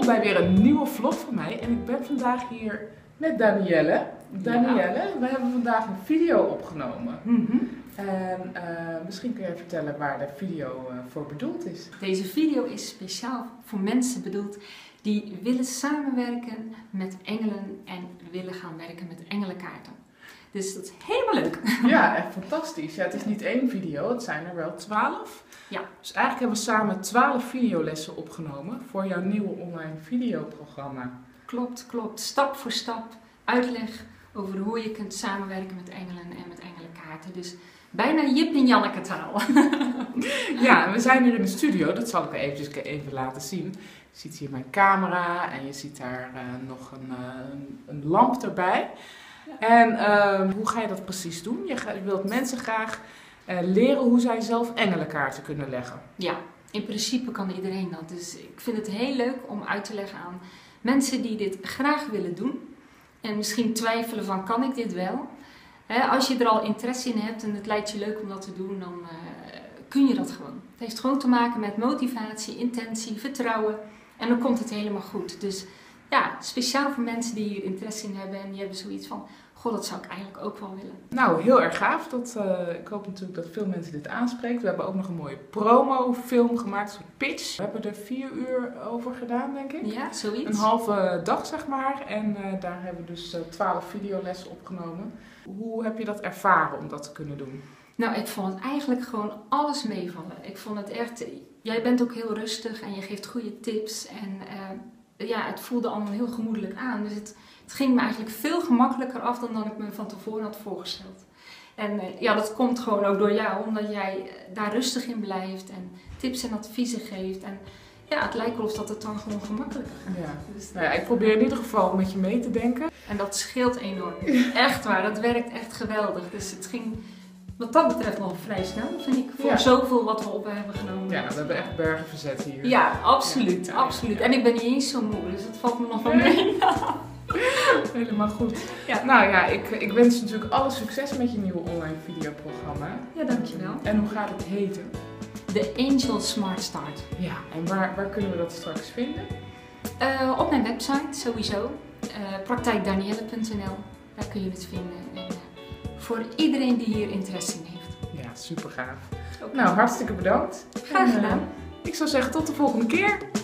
Welkom bij weer een nieuwe vlog van mij en ik ben vandaag hier met Danielle. Danielle, we hebben vandaag een video opgenomen. En misschien kun je vertellen waar de video voor bedoeld is. Deze video is speciaal voor mensen bedoeld die willen samenwerken met engelen en willen gaan werken met engelenkaarten. Dus dat is helemaal leuk. Ja, echt fantastisch. Ja, het is niet één video, het zijn er wel 12. Ja. Dus eigenlijk hebben we samen 12 videolessen opgenomen voor jouw nieuwe online videoprogramma. Klopt. Stap voor stap uitleg over hoe je kunt samenwerken met engelen en met engelenkaarten. Dus bijna Jip en Janneke taal. Ja, en we zijn hier in de studio, dat zal ik even laten zien. Je ziet hier mijn camera en je ziet daar nog een lamp erbij. Ja. En hoe ga je dat precies doen? Je wilt mensen graag leren hoe zij zelf engelenkaarten kunnen leggen. Ja, in principe kan iedereen dat. Dus ik vind het heel leuk om uit te leggen aan mensen die dit graag willen doen. En misschien twijfelen van, kan ik dit wel? Als je er al interesse in hebt en het lijkt je leuk om dat te doen, dan kun je dat gewoon. Het heeft gewoon te maken met motivatie, intentie, vertrouwen. En dan komt het helemaal goed. Dus ja, speciaal voor mensen die hier interesse in hebben en die hebben zoiets van, goh, dat zou ik eigenlijk ook wel willen. Nou, heel erg gaaf. Ik hoop natuurlijk dat veel mensen dit aanspreekt. We hebben ook nog een mooie promofilm gemaakt, een pitch. We hebben er 4 uur over gedaan, denk ik. Ja, zoiets. Een halve dag, zeg maar. En daar hebben we dus 12 videolessen opgenomen. Hoe heb je dat ervaren om dat te kunnen doen? Nou, ik vond het eigenlijk gewoon alles meevallen. Ik vond het echt, jij bent ook heel rustig en je geeft goede tips. En ja, het voelde allemaal heel gemoedelijk aan. Dus het ging me eigenlijk veel gemakkelijker af dan ik me van tevoren had voorgesteld. En ja, dat komt gewoon ook door jou, omdat jij daar rustig in blijft en tips en adviezen geeft. En ja, het lijkt wel of dat het dan gewoon gemakkelijker gaat. Ja. Dus, Nou ja, ik probeer in ieder geval met je mee te denken. En dat scheelt enorm. Echt waar, dat werkt echt geweldig. Dus het ging wat dat betreft nog vrij snel, vind ik, voor zoveel wat we op hebben genomen. Ja, we hebben echt bergen verzet hier. Ja, absoluut, absoluut. En ik ben niet eens zo moe, dus dat valt me nog wel mee. Helemaal goed. Ja. Nou ja, ik wens je natuurlijk alle succes met je nieuwe online videoprogramma. Ja, dankjewel. En hoe gaat het heten? De Angel Smart Start. Ja, en waar kunnen we dat straks vinden? Op mijn website sowieso, praktijkdanielle.nl. Daar kun je het vinden. En voor iedereen die hier interesse in heeft. Ja, super gaaf. Okay. Nou, hartstikke bedankt. Graag gedaan. Ik zou zeggen tot de volgende keer.